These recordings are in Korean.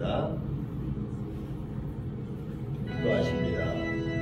드립니다. 기도하십니다.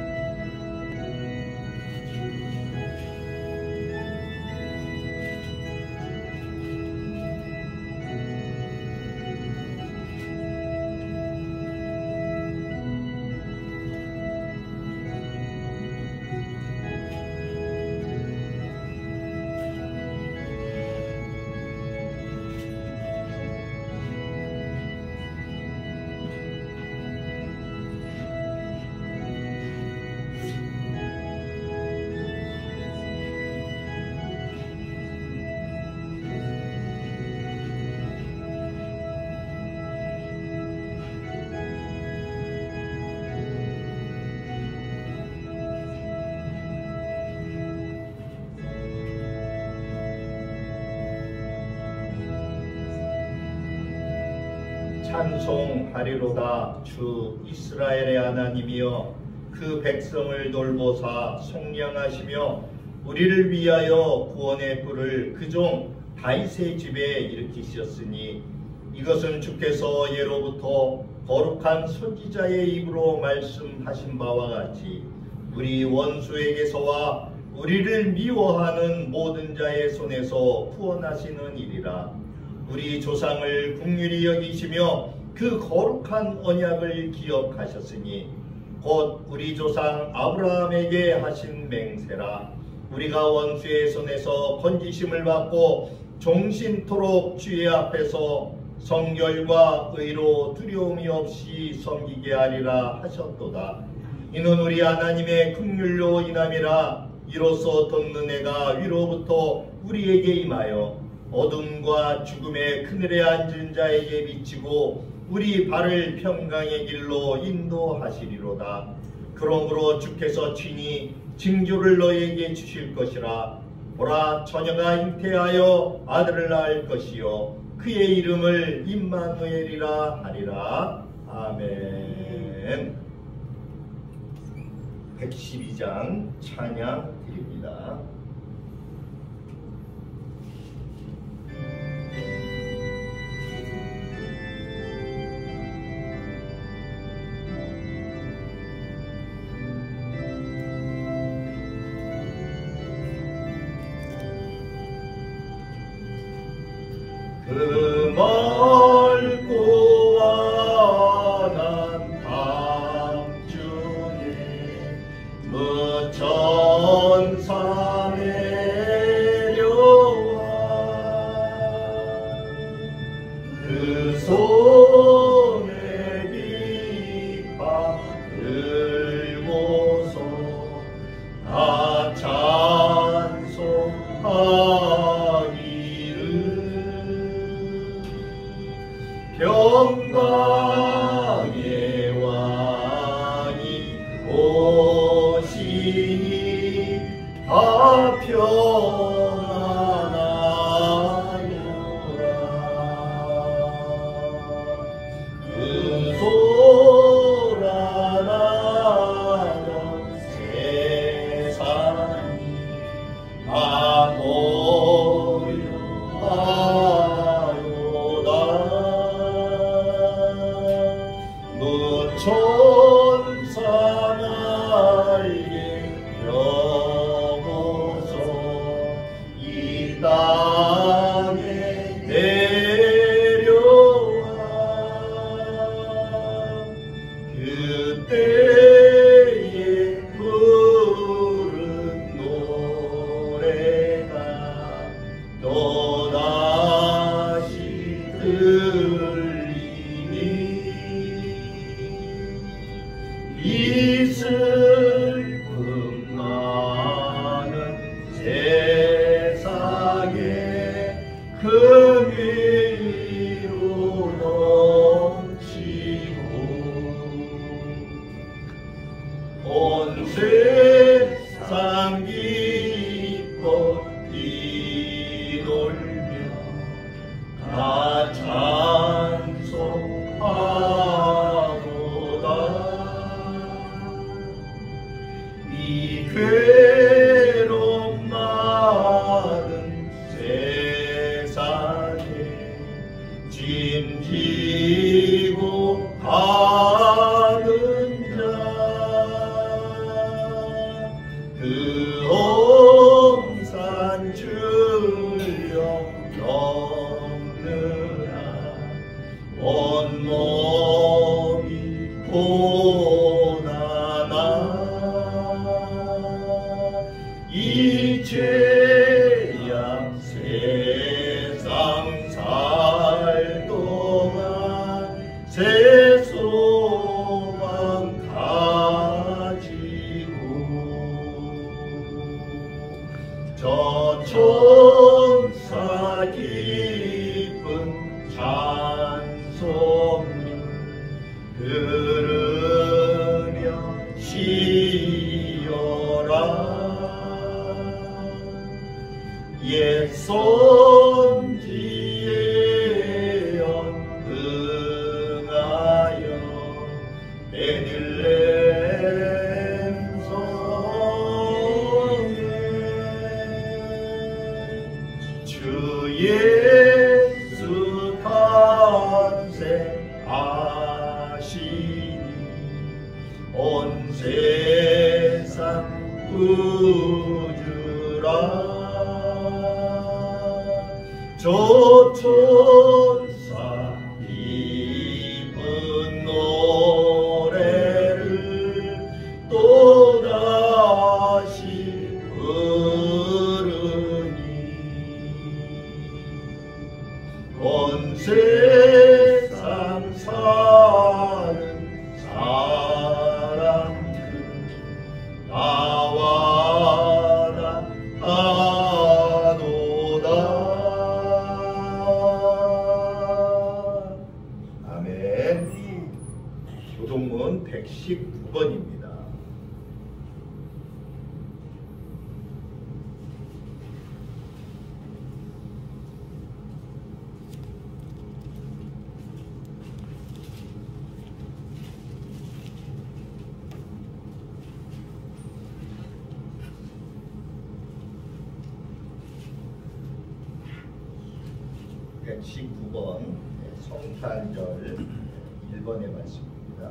찬송하리로다. 주 이스라엘의 하나님이여, 그 백성을 돌보사 속량하시며 우리를 위하여 구원의 뿔을 그 종 다윗의 집에 일으키셨으니, 이것은 주께서 예로부터 거룩한 선지자의 입으로 말씀하신 바와 같이 우리 원수에게서와 우리를 미워하는 모든 자의 손에서 구원하시는 일이라. 우리 조상을 긍휼히 여기시며 그 거룩한 언약을 기억하셨으니 곧 우리 조상 아브라함에게 하신 맹세라. 우리가 원수의 손에서 건지심을 받고 종신토록 주의 앞에서 성결과 의로 두려움이 없이 섬기게 하리라 하셨도다. 이는 우리 하나님의 긍휼로 인함이라. 이로써 어떤 은혜가 위로부터 우리에게 임하여 어둠과 죽음의 그늘에 앉은 자에게 비치고 우리 발을 평강의 길로 인도하시리로다. 그러므로 주께서 친히 징조를 너희에게 주실 것이라. 보라, 처녀가 잉태하여 아들을 낳을 것이요 그의 이름을 임마누엘이라 하리라. 아멘. 112장 찬양 드립니다. 그 멀고 환한 밤중에 무천사 내려와 그 손에 빗바 들고서 다 찬송하기를 평강의 왕이 오시니 다 평안하여라. 그 소란하던 세상이 천사 날개 펴고서 이 땅에 내려와 그때에 부른 노래가 또다시 이 슬픔 많은 세상에 긍휼로 넘치고 온 세상 기뻐 뛰놀며 다 찬송하도다. 이 괴로움 많은 세상에 짐지고 온몸이 고난아 이 죄악 세상 살 동안 새 소망 가지고 저 천사 깊은 찬송을 들으며 쉬어라 옛 선지에 응하여 베들레헴 성에 주 예수 탄생하시니 온 세상 구주라 저 천사 기쁜 노래를 또다시 부르니 온 세상 사는 사람들 나와 하도다. 아멘. 교동문 119번입니다. 성탄절 1번의 말씀입니다.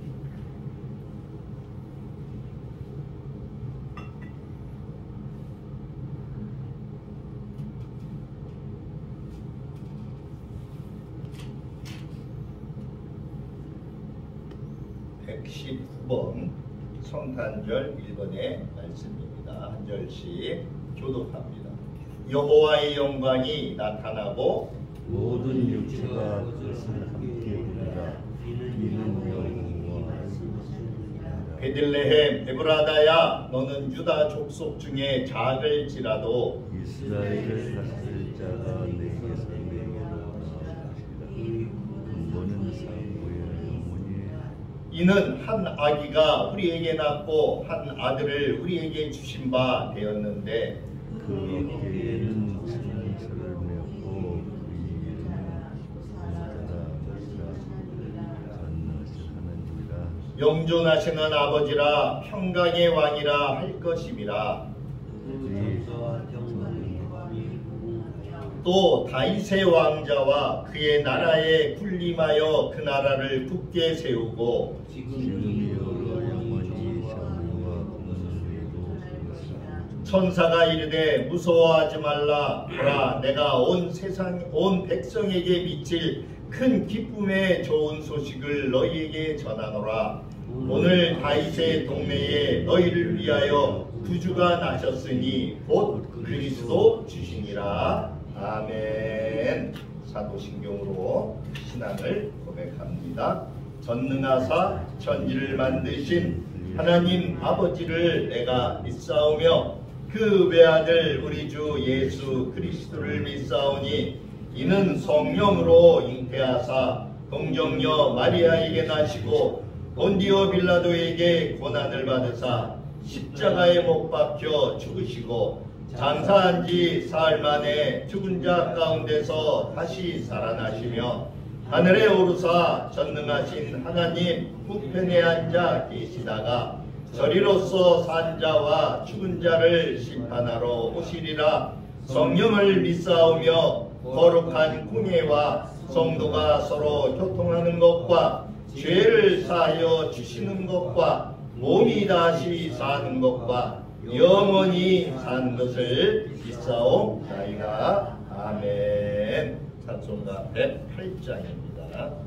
(119번) 성탄절 1번의 말씀입니다. 한 절씩 교독합니다. 여호와의 영광이 나타나고 모든 육체가 그것을 함께 보리라. 이는 여호와 베들레헴 에브라다야 너는 유다 족속 중에 작을지라도 이스라엘을 다스릴 자가 내게서 내게로 나오시리라. 근본은 사고의 영혼이 이는 한 아기가 우리에게 낳고 한 아들을 우리에게 주신 바 되었는데 그 어깨에는 천사를 메고 그 이름은 전능하신 하나님이라. 영존하시는 아버지라 평강의 왕이라 할 것임이라. 또 다윗의 왕자와 그의 나라에 군림하여 그 나라를 굳게 세우고 천사가 이르되 무서워하지 말라. 보라 내가 온 세상 온 백성에게 미칠 큰 기쁨의 좋은 소식을 너희에게 전하노라. 오늘 다윗의 동네에 너희를 위하여 구주가 나셨으니 곧 그리스도 주시니라. 아멘. 사도신경으로 신앙을 고백합니다. 전능하사 천지를 만드신 하나님 아버지를 내가 믿사오며 그 외아들 우리 주 예수 그리스도를 믿사오니 이는 성령으로 잉태하사 동정녀 마리아에게 나시고 본디오 빌라도에게 고난을 받으사 십자가에 못 박혀 죽으시고 장사한 지 사흘 만에 죽은 자 가운데서 다시 살아나시며 하늘에 오르사 전능하신 하나님 우편에 앉아 계시다가 저리로서 산 자와 죽은 자를 심판하러 오시리라. 성령을 믿사오며 거룩한 공예와 성도가 서로 교통하는 것과 죄를 사하여 주시는 것과 몸이 다시 사는 것과 영원히 사는 것을 믿사옵나이다. 아멘. 찬송가 108장입니다.